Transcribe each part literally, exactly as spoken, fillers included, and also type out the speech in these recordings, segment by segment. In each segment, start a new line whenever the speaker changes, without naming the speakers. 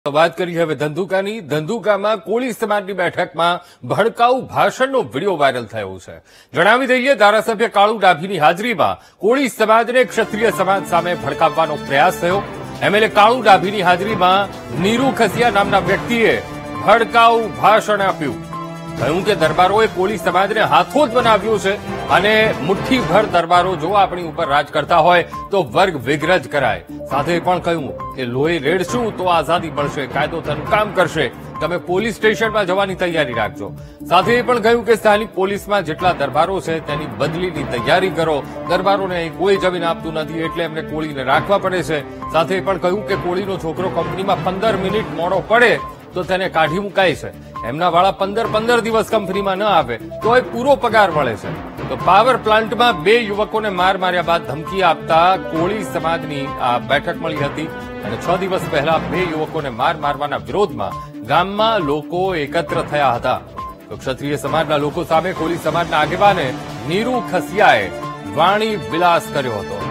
વાત કરી હવે ધંધુકાની ધંધુકામાં કોળી સમાજની બેઠકમાં ભડકાઉ ભાષણનો વિડીયો વાયરલ થયો છે। જણાવી દઈએ, ધારાસભ્ય કાળુ ડાભીની હાજરીમાં કોળી સમાજને ક્ષત્રિય સમાજ સામે ભડકાવવાનો પ્રયાસ થયો। એમએલએ કાળુ ડાભીની હાજરીમાં નીરુ ખસિયા નામના વ્યક્તિએ ભડકાઉ ભાષણ આપ્યું। કહ્યું કે દરબારોએ કોળી સમાજને હાથો જ બનાવ્યો છે અને મુઠ્ઠીભર દરબારો જો આપણી ઉપર રાજ કરતા હોય તો વર્ગ વિગ્રજ કરાય। સાથે પણ કહ્યું કે લોહી રેડશું તો આઝાદી મળશે, કાયદો તેનું કામ કરશે, તમે પોલીસ સ્ટેશનમાં જવાની તૈયારી રાખજો। સાથે એ પણ કહ્યું કે સ્થાનિક પોલીસમાં જેટલા દરબારો છે તેની બદલીની તૈયારી કરો। દરબારોને અહીં કોઈ જમીન આપતું નથી એટલે એમને કોળીને રાખવા પડે છે। સાથે એ પણ કહ્યું કે કોળીનો છોકરો કંપનીમાં પંદર મિનિટ મોડો પડે તો તેને કાઢી મુકાય છે। એમના વાળા પંદર પંદર દિવસ કંપનીમાં ન આવે તો એ પૂરો પગાર મળે છે। તો પાવર પ્લાન્ટમાં બે યુવકોને માર માર્યા બાદ ધમકી આપતા કોળી સમાજની આ બેઠક મળી હતી અને છ દિવસ પહેલા બે યુવકોને માર મારવાના વિરોધમાં ગામમાં લોકો એકત્ર થયા હતા। તો ક્ષત્રિય સમાજના લોકો સામે કોળી સમાજના આગેવાને નીરુ ખસિયાએ વાણી વિલાસ કર્યો હતો।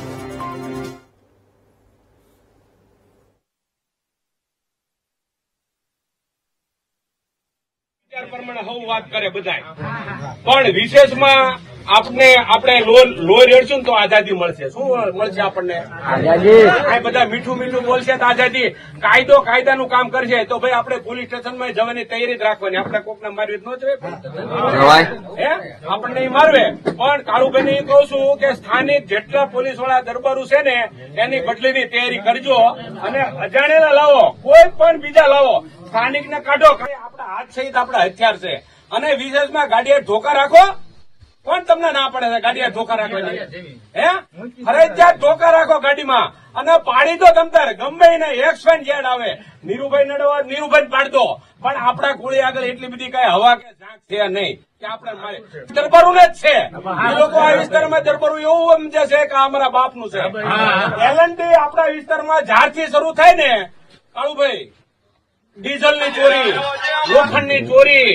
પ્રમાણે હવ વાત કરે બધાય, પણ વિશેષમાં આપણે આપણે લોહી રેડશું ને તો આઝાદી મળશે। શું મળશે આપણને? આઝાદી। આ બધા મીઠું મીઠું બોલશે તો આઝાદી, કાયદો કાયદાનું કામ કરશે તો ભાઈ આપણે પોલીસ સ્ટેશનમાં જવાની તૈયારી જ રાખવાની। આપણે કોકને મારવી જ ન જોઈએ, હે આપણને એ મારવે। પણ કાળુભાઈને એ કહું છું કે સ્થાનિક જેટલા પોલીસ વાળા દરબારો છે ને એની બદલીની તૈયારી કરજો અને અજાણેલા લાવો, કોઈ પણ બીજા લાવો, સ્થાનિકને કાઢો। આપણા હાથ સહિત આપણા હથિયાર છે અને વિશેષમાં ગાડીએ ધોકા રાખો। કોણ તમને ના પડે છે ગાડીએ ધોકા રાખવાની? હે ફરજિયાત ધોકા રાખો ગાડીમાં અને પાડી દો તમતાર ગમે ને એક્સ વાય ઝેડ આવે। નીરુભાઈ નડવા નીરુભાઈ પાડ દો, પણ આપણા કોળી આગળ એટલી બધી કઈ હવા કે ઝાંક છે નહીં કે આપણે મારે દરબારું જ છે। એ લોકો આ વિસ્તારમાં દરબારું એવું સમજે છે કે અમારા બાપનું છે। એલએનડી આપણા વિસ્તારમાં જ્યારથી શરૂ થાય ને કાળુભાઈ, ડીઝલની ચોરી, લોખંડની ચોરી,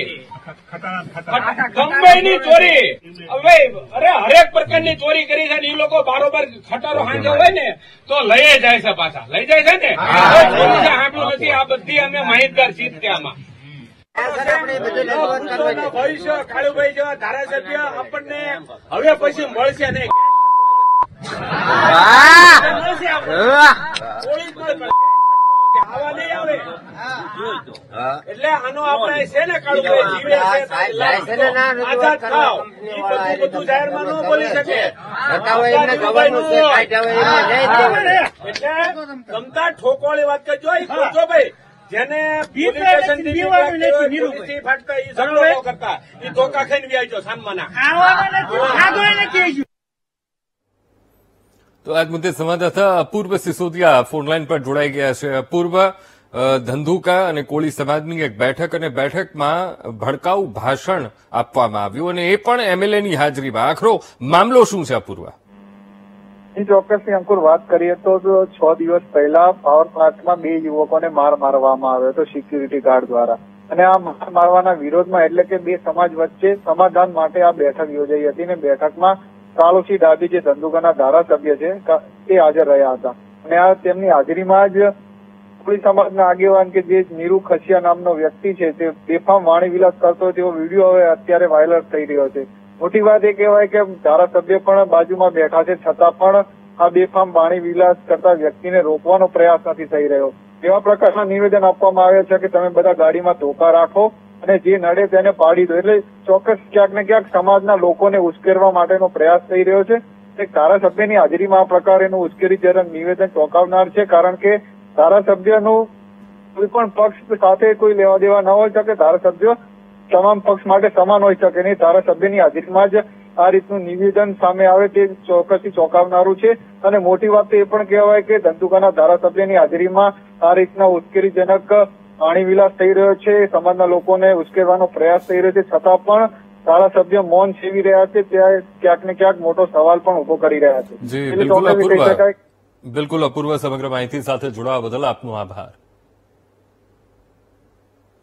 ગંગાઈની ચોરી, હવે અરે હરેક પ્રકારની ચોરી કરી છે ને એ લોકો બારોબાર ખટારો હાંજો હોય ને તો લઈ જાય છે, પાછા લઈ જાય છે ને ચોરી સાંભળ્યું નથી। આ બધી અમે માહિતગાર છીએ કે આમાં ભવિષ્ય કાળુભાઈ જેવા ધારાસભ્ય આપણને હવે પછી મળશે નહીં। આવા નહીં આવે એટલે આનો આપણે છે ને કાળુભાઈ જીવે છે આઝાદ થાવ, એ બધું બધું જાહેરમાં ન બોલી શકે એટલે ગમતા ઠોકોળી વાત કરજો। એ કરજો ભાઈ, જેને ફાટતા એ ઝઘડો કરતા એ ધોકા ખાઈને વ્યાજો સાનમાના।
તો આજ મુદ્દે સંવાદદાતા અપૂર્વ સિસોદિયા ફોનલાઈન પર જોડાઈ ગયા છે। અપૂર્વ, ધંધુકા અને કોળી સમાજની એક બેઠક અને બેઠકમાં ભડકાઉ ભાષણ આપવામાં આવ્યું અને એ પણ એમએલએની હાજરીમાં, આખરો મામલો શું છે? અપૂર્વ
ચોક્કસથી અંકુર વાત કરીએ તો છ દિવસ પહેલા પાવર પ્લાન્ટમાં બે યુવકોને માર મારવામાં આવ્યો હતો સિક્યુરિટી ગાર્ડ દ્વારા અને આ માર મારવાના વિરોધમાં એટલે કે બે સમાજ વચ્ચે સમાધાન માટે આ બેઠક યોજાઈ હતી અને બેઠકમાં કાળુસિંહ ડાભી જે ધંધુકાના ધારાસભ્ય છે તે હાજર રહ્યા હતા અને આ તેમની હાજરીમાં જ કોળી સમાજના આગેવાન કે જે નીરુ ખસિયા નામનો વ્યક્તિ છે તે બેફામ વાણી વિલાસ કરતો તેવો વિડીયો હવે અત્યારે વાયરલ થઈ રહ્યો છે। મોટી વાત એ કહેવાય કે ધારાસભ્ય પણ બાજુમાં બેઠા છે છતાં પણ આ બેફામ વાણી વિલાસ કરતા વ્યક્તિને રોકવાનો પ્રયાસ નથી થઈ રહ્યો। એવા પ્રકારના નિવેદન આપવામાં આવ્યા છે કે તમે બધા ગાડીમાં ધોકા રાખો અને જે નડે તેને પાડી દો। એટલે ચોક્કસ ક્યાંક ને ક્યાંક સમાજના લોકોને ઉશ્કેરવા માટેનો પ્રયાસ થઈ રહ્યો છે। એક ધારાસભ્યની હાજરીમાં આ પ્રકારેનું ઉશ્કેરીજનક નિવેદન ચોંકાવનાર છે, કારણ કે ધારાસભ્યનું કોઈ પણ પક્ષ સાથે કોઈ લેવા દેવા ન હોઈ શકે। ધારાસભ્ય તમામ પક્ષ માટે સમાન હોઈ શકે નહીં। ધારાસભ્યની હાજરીમાં જ આ રીતનું નિવેદન સામે આવે તે ચોક્કસથી ચોંકાવનારું છે અને મોટી વાત તો એ પણ કહેવાય કે ધંધુકાના ધારાસભ્યની હાજરીમાં આ રીતના ઉશ્કેરીજનક વાણી વિલાસ થઈ રહ્યો છે, સમાજના લોકોને ઉશ્કેરવાનો પ્રયાસ થઈ રહ્યો છે, છતાં પણ ધારાસભ્ય મૌન સેવી રહ્યા છે। ત્યાં ક્યાંક ને ક્યાંક મોટો સવાલ પણ ઉભો કરી રહ્યા છે।
બિલકુલ અપૂર્વ, સમગ્ર માહિતી સાથે જોડાવા બદલ આપનો આભાર।